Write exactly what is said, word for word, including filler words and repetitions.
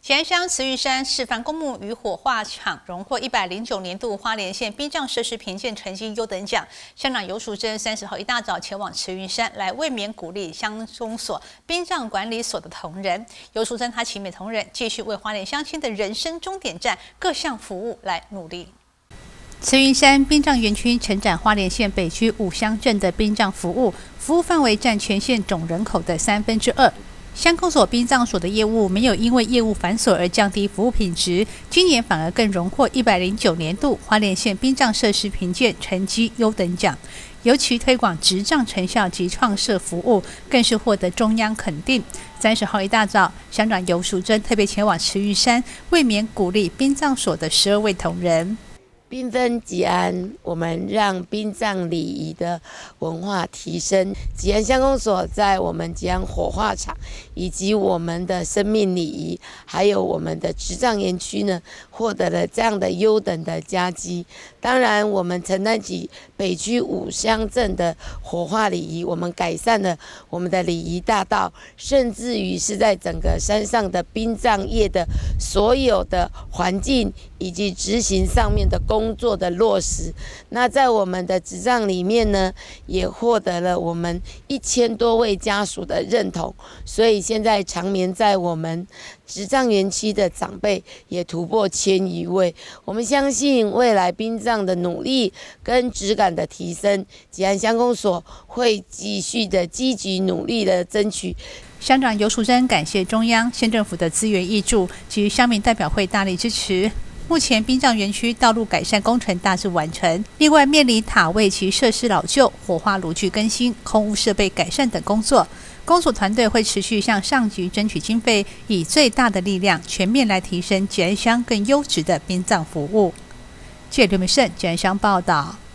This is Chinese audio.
吉安乡慈玉山示范公墓与火化场荣获一百零九年度花莲县殡葬设施评鉴成绩优等奖。乡长游淑珍三十号一大早前往慈玉山来慰勉鼓励乡公所殡葬管理所的同仁。游淑珍他期勉同仁继续为花莲乡亲的人生终点站各项服务来努力。慈云山殡葬园区承展花莲县北区五乡镇的殡葬服务，服务范围占全县总人口的三分之二。乡公所殡葬所的业务没有因为业务繁琐而降低服务品质，今年反而更荣获一百零九年度花莲县殡葬设施评鉴成绩优等奖。尤其推广执葬成效及创设服务，更是获得中央肯定。三十号一大早，乡长游淑珍特别前往慈玉山慰勉鼓励殡葬所的十二位同仁。 缤纷吉安，我们让殡葬礼仪的文化提升。吉安乡公所在我们吉安火化场，以及我们的生命礼仪，还有我们的执葬园区呢，获得了这样的优等的佳绩。当然，我们承担起北区五乡镇的火化礼仪，我们改善了我们的礼仪大道，甚至于是在整个山上的殡葬业的所有的环境以及执行上面的工作的落实。那在我们的执葬里面呢，也获得了我们一千多位家属的认同，所以现在长眠在我们执葬园区的长辈也突破千余位。我们相信未来殡葬的努力跟质感的提升，吉安乡公所会继续的积极努力的争取。 乡长游淑珍感谢中央县政府的资源挹注及乡民代表会大力支持。目前殡葬园区道路改善工程大致完成，另外面临塔位及设施老旧、火化炉具更新、空污设备改善等工作。公所团队会持续向上级争取经费，以最大的力量全面来提升吉安乡更优质的殡葬服务。记者刘美胜，吉安乡报道。